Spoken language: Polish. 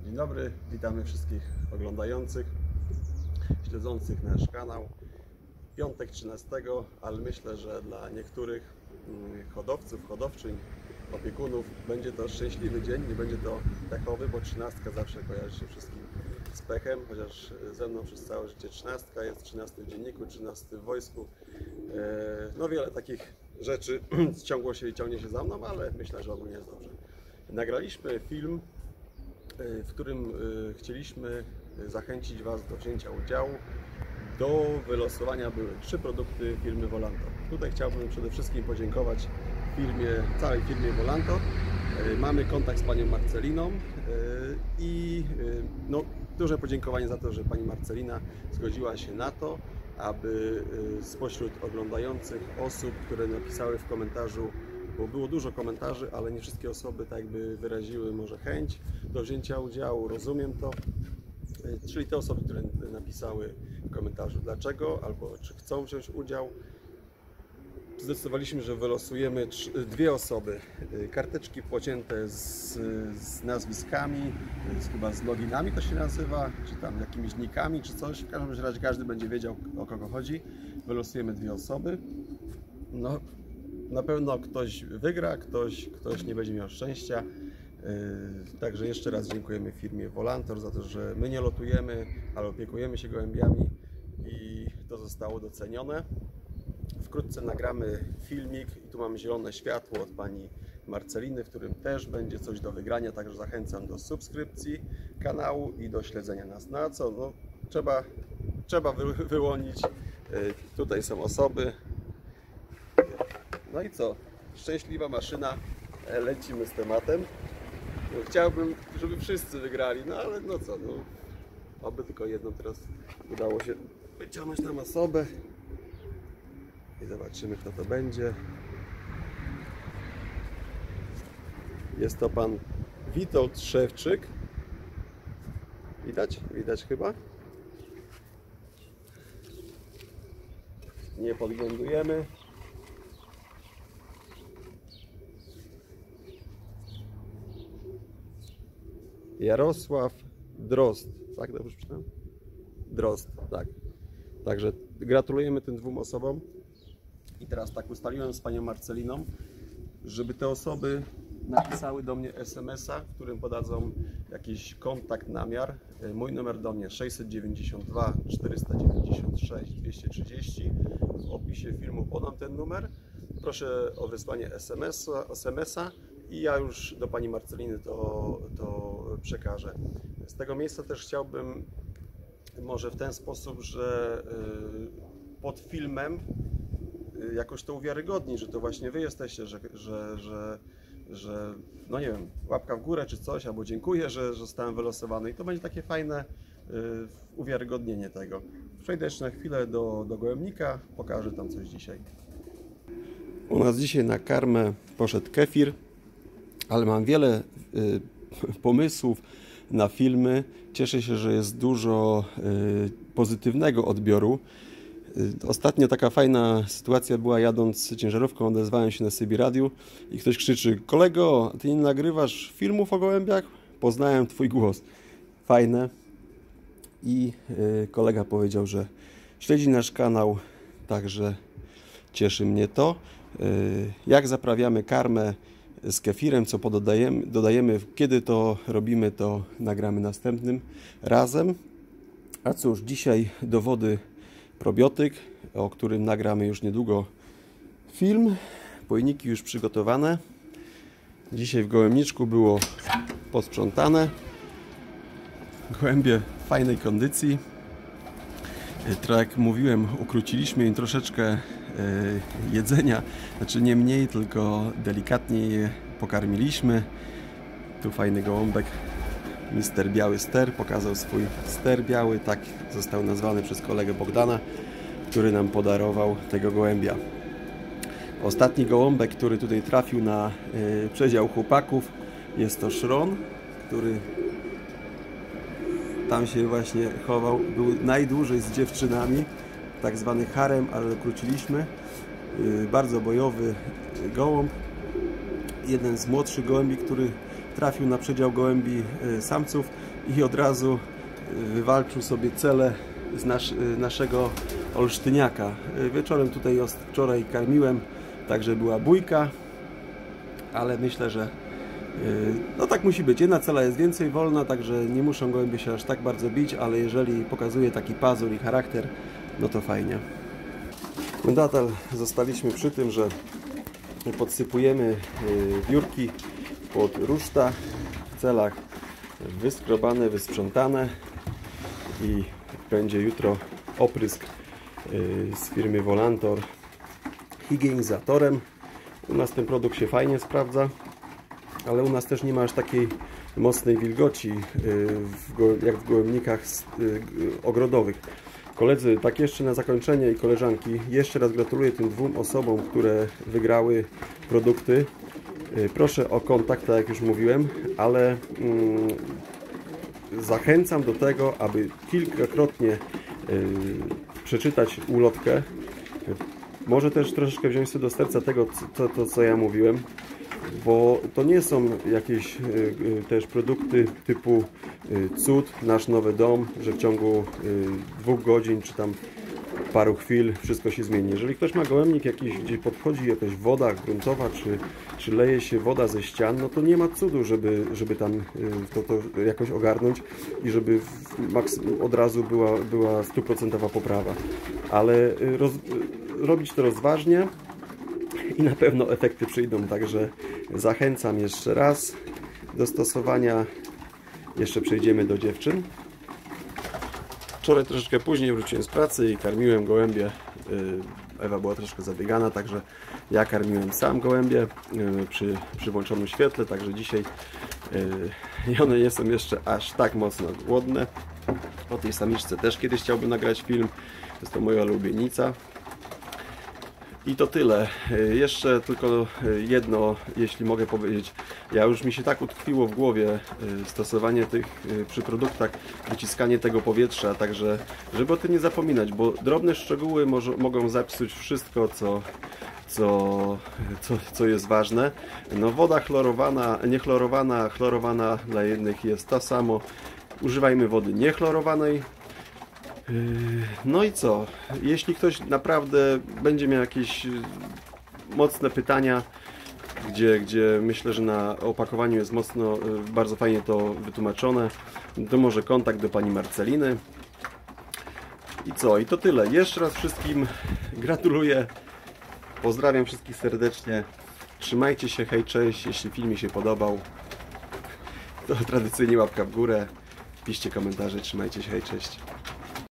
Dzień dobry, witamy wszystkich oglądających, śledzących nasz kanał. Piątek 13, ale myślę, że dla niektórych hodowców, hodowczyń, opiekunów będzie to szczęśliwy dzień, nie będzie to pechowy, bo 13 zawsze kojarzy się wszystkim z pechem, chociaż ze mną przez całe życie 13 jest, 13 w dzienniku, 13 w wojsku. No wiele takich rzeczy ciągnie się za mną, ale myślę, że ogólnie jest dobrze. Nagraliśmy film, w którym chcieliśmy zachęcić Was do wzięcia udziału. Do wylosowania były 3 produkty firmy Volanto. Tutaj chciałbym przede wszystkim podziękować całej firmie Volanto. Mamy kontakt z panią Marceliną i duże podziękowanie za to, że pani Marcelina zgodziła się na to, aby spośród oglądających osób, które napisały w komentarzu, bo było dużo komentarzy, ale nie wszystkie osoby tak jakby wyraziły może chęć do wzięcia udziału, rozumiem to. Czyli te osoby, które napisały w komentarzu dlaczego albo czy chcą wziąć udział, zdecydowaliśmy, że wylosujemy 2 osoby. Karteczki pocięte z nazwiskami, chyba z loginami to się nazywa, czy tam jakimiś nickami, czy coś. W każdym razie każdy będzie wiedział, o kogo chodzi. Wylosujemy 2 osoby. No, na pewno ktoś wygra, ktoś nie będzie miał szczęścia. Także jeszcze raz dziękujemy firmie Volanto za to, że my nie lotujemy, ale opiekujemy się gołębiami i to zostało docenione. Wkrótce nagramy filmik i tu mamy zielone światło od pani Marceliny, w którym też będzie coś do wygrania, także zachęcam do subskrypcji kanału i do śledzenia nas. Na co? No, trzeba wyłonić. Tutaj są osoby. No i co? Szczęśliwa maszyna. Lecimy z tematem. Chciałbym, żeby wszyscy wygrali, no ale no co, no, oby tylko jedną teraz udało się wyciągnąć nam osobę i zobaczymy, kto to będzie. Jest to pan Witold Szewczyk. Widać? Widać chyba. Nie podglądujemy. Jarosław Drozd, tak dobrze przeczytałem? Drozd, tak. Także gratulujemy tym 2 osobom. I teraz tak ustaliłem z panią Marceliną, żeby te osoby napisały do mnie SMS-a, w którym podadzą jakiś kontakt, namiar. Mój numer do mnie 692 496 230. W opisie filmu podam ten numer. Proszę o wysłanie SMS-a i ja już do pani Marceliny to przekażę. Z tego miejsca też chciałbym może w ten sposób, że pod filmem jakoś to uwiarygodnić, że to właśnie wy jesteście, że no nie wiem, łapka w górę czy coś, albo dziękuję, że zostałem wylosowany i to będzie takie fajne uwiarygodnienie tego. Przejdę jeszcze na chwilę do gołębnika, pokażę tam coś dzisiaj. U nas dzisiaj na karmę poszedł kefir, ale mam wiele pomysłów na filmy. Cieszę się, że jest dużo pozytywnego odbioru. Ostatnio taka fajna sytuacja była, jadąc ciężarówką, odezwałem się na CB Radiu i ktoś krzyczy: kolego, ty nie nagrywasz filmów o gołębiach? Poznałem twój głos. Fajne. I kolega powiedział, że śledzi nasz kanał, także cieszy mnie to. Jak zaprawiamy karmę z kefirem, co dodajemy, kiedy to robimy, to nagramy następnym razem. A cóż, dzisiaj do wody probiotyk, o którym nagramy już niedługo film. Pojniki już przygotowane. Dzisiaj w gołębniczku było posprzątane. Gołębie w fajnej kondycji. Tak jak mówiłem, ukróciliśmy im troszeczkę jedzenia, znaczy nie mniej, tylko delikatnie je pokarmiliśmy. Tu fajny gołąbek, Mister Biały Ster, pokazał swój ster biały, tak został nazwany przez kolegę Bogdana, który nam podarował tego gołębia. Ostatni gołąbek, który tutaj trafił na przedział chłopaków, jest to szron, który tam się właśnie chował, był najdłużej z dziewczynami, tak zwany harem, ale ukróciliśmy. Bardzo bojowy gołąb, jeden z młodszych gołębi, który trafił na przedział gołębi samców. i od razu wywalczył sobie cele z naszego olsztyniaka. Wieczorem tutaj wczoraj karmiłem, także była bójka, ale myślę, że no tak musi być. Jedna cela jest więcej wolna, także nie muszą gołębie się aż tak bardzo bić, ale jeżeli pokazuje taki pazur i charakter, no to fajnie. Nadal zostaliśmy przy tym, że podsypujemy wiórki pod ruszta w celach wyskrobane, wysprzątane i będzie jutro oprysk z firmy Volantor higienizatorem. U nas ten produkt się fajnie sprawdza, ale u nas też nie ma aż takiej mocnej wilgoci jak w gołębnikach ogrodowych. Koledzy, tak jeszcze na zakończenie i koleżanki, jeszcze raz gratuluję tym 2 osobom, które wygrały produkty. Proszę o kontakt, tak jak już mówiłem, ale zachęcam do tego, aby kilkakrotnie przeczytać ulotkę. Może też troszeczkę wziąć sobie do serca tego, co ja mówiłem, bo to nie są jakieś też produkty typu cud, nasz nowy dom, że w ciągu 2 godzin czy tam paru chwil wszystko się zmieni. Jeżeli ktoś ma gołębnik jakiś, gdzie podchodzi jakaś woda gruntowa, czy leje się woda ze ścian, no to nie ma cudu, żeby tam to jakoś ogarnąć i żeby od razu była 100% poprawa. Ale robić to rozważnie i na pewno efekty przyjdą, także zachęcam jeszcze raz do stosowania. Jeszcze przejdziemy do dziewczyn. Wczoraj troszeczkę później wróciłem z pracy i karmiłem gołębie. Ewa była troszkę zabiegana, także ja karmiłem sam gołębie przy włączonym świetle, także dzisiaj i one nie są jeszcze aż tak mocno głodne. O tej samiczce też kiedyś chciałbym nagrać film, jest to moja ulubienica. I to tyle. Jeszcze tylko jedno, jeśli mogę powiedzieć. Mi się tak utkwiło w głowie stosowanie tych przy produktach, wyciskanie tego powietrza, także żeby o tym nie zapominać, bo drobne szczegóły mogą zepsuć wszystko, co jest ważne. No, woda chlorowana, niechlorowana, chlorowana dla jednych jest to samo. Używajmy wody niechlorowanej. No i co? Jeśli ktoś naprawdę będzie miał jakieś mocne pytania, gdzie myślę, że na opakowaniu jest bardzo fajnie to wytłumaczone, to może kontakt do pani Marceliny. I co? I to tyle. Jeszcze raz wszystkim gratuluję. Pozdrawiam wszystkich serdecznie. Trzymajcie się, hej, cześć. Jeśli film mi się podobał, to tradycyjnie łapka w górę. Piszcie komentarze. Trzymajcie się, hej, cześć.